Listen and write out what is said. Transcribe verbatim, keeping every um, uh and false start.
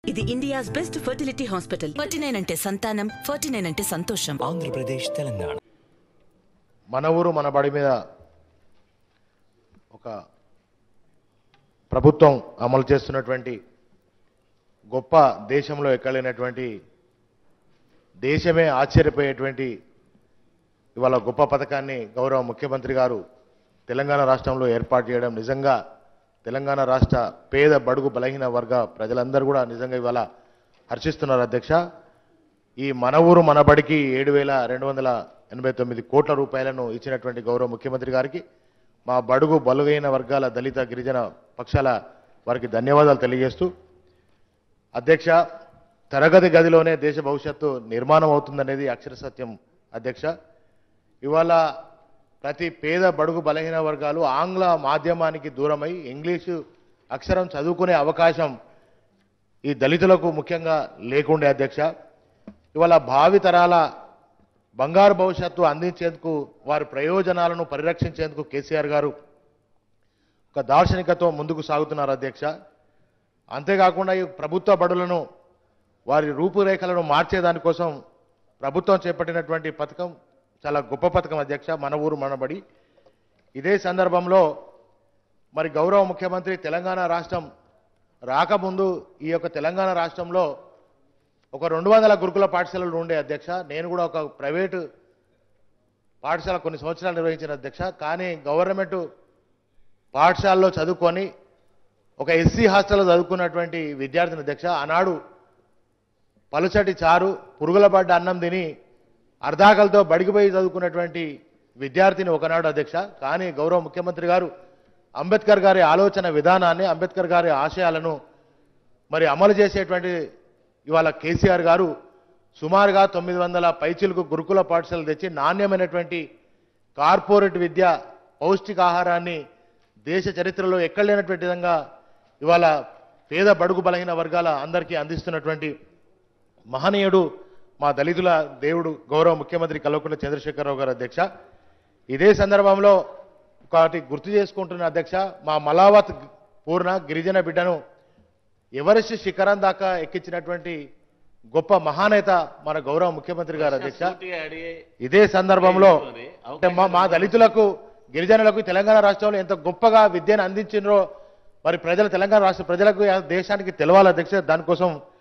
ఇది India's best fertility hospital. Forty nine అంటే సంతానం, ఫార్టీ నైన్ అంటే సంతోషం. ఆంధ్రప్రదేశ్, తెలంగాణ. మన ఊరు మన బడి మీద ఒక ప్రభుత్వం అమలు చేస్తున్నటువంటి గొప్ప, దేశంలో ఎక్కలేనటువంటి, దేశమే ఆశ్చర్యపోయేటువంటి ఇవాళ గొప్ప పథకాన్ని గౌరవ ముఖ్యమంత్రి గారు తెలంగాణ రాష్ట్రంలో ఏర్పాటు చేయడం నిజంగా తెలంగాణ రాష్ట్ర పేద బడుగు బలహీన వర్గ ప్రజలందరూ కూడా నిజంగా ఇవాళ హర్షిస్తున్నారు అధ్యక్ష. ఈ మన ఊరు మన బడికి ఏడు వేల రెండు వందల ఎనభై తొమ్మిది కోట్ల రూపాయలను ఇచ్చినటువంటి గౌరవ ముఖ్యమంత్రి గారికి మా బడుగు బలుగైన వర్గాల దళిత గిరిజన పక్షాల వారికి ధన్యవాదాలు తెలియజేస్తూ, అధ్యక్ష, తరగతి గదిలోనే దేశ భవిష్యత్తు నిర్మాణం అవుతుందనేది అక్షర సత్యం అధ్యక్ష. ఇవాళ ప్రతి పేద బడుగు బలహీన వర్గాలు ఆంగ్ల మాధ్యమానికి దూరమై ఇంగ్లీషు అక్షరం చదువుకునే అవకాశం ఈ దళితులకు ముఖ్యంగా లేకుండే అధ్యక్ష. ఇవాళ భావితరాల బంగారు భవిష్యత్తు అందించేందుకు, వారి ప్రయోజనాలను పరిరక్షించేందుకు కేసీఆర్ గారు ఒక దార్శనికతో ముందుకు సాగుతున్నారు అధ్యక్ష. అంతేకాకుండా ఈ ప్రభుత్వ బడులను, వారి రూపురేఖలను మార్చేదానికోసం ప్రభుత్వం చేపట్టినటువంటి పథకం చాలా గొప్ప పథకం అధ్యక్ష, మన ఊరు మన బడి. ఇదే సందర్భంలో మరి గౌరవ ముఖ్యమంత్రి తెలంగాణ రాష్ట్రం రాకముందు ఈ యొక్క తెలంగాణ రాష్ట్రంలో ఒక రెండు వందల గురుకుల పాఠశాలలు ఉండే అధ్యక్ష. నేను కూడా ఒక ప్రైవేటు పాఠశాల కొన్ని సంవత్సరాలు నిర్వహించిన అధ్యక్ష. కానీ గవర్నమెంట్ పాఠశాలలో చదువుకొని ఒక ఎస్సీ హాస్టల్లో చదువుకున్నటువంటి విద్యార్థిని అధ్యక్ష, ఆనాడు పలుచటి చారు, పురుగుల పడ్డ అన్నం తిని అర్ధాకలతో బడిగిపోయి చదువుకున్నటువంటి విద్యార్థిని ఒకనాడు అధ్యక్ష. కానీ గౌరవ ముఖ్యమంత్రి గారు అంబేద్కర్ గారి ఆలోచన విధానాన్ని, అంబేద్కర్ గారి ఆశయాలను మరి అమలు చేసేటువంటి ఇవాళ కేసీఆర్ గారు సుమారుగా తొమ్మిది వందల పైచిలకు గురుకుల పాఠశాలలు తెచ్చి నాణ్యమైనటువంటి కార్పొరేట్ విద్య, పౌష్టికాహారాన్ని దేశ చరిత్రలో ఎక్కడ లేనటువంటి విధంగా ఇవాళ పేద బడుగు బలహీన వర్గాల అందరికీ అందిస్తున్నటువంటి మహనీయుడు మా దళితుల దేవుడు గౌరవ ముఖ్యమంత్రి కల్వకుంట్ల చంద్రశేఖరరావు గారు అధ్యక్ష. ఇదే సందర్భంలో ఒకటి గుర్తు చేసుకుంటున్న అధ్యక్ష, మా మలావత్ పూర్ణ గిరిజన బిడ్డను ఎవరెస్ట్ శిఖరం దాకా ఎక్కించినటువంటి గొప్ప మహానేత మన గౌరవ ముఖ్యమంత్రి గారు అధ్యక్ష. ఇదే సందర్భంలో అంటే మా మా దళితులకు, గిరిజనులకు తెలంగాణ రాష్ట్రంలో ఎంత గొప్పగా విద్యను అందించినరో మరి ప్రజలు, తెలంగాణ రాష్ట్ర ప్రజలకు, దేశానికి తెలవాలి అధ్యక్ష. దానికోసం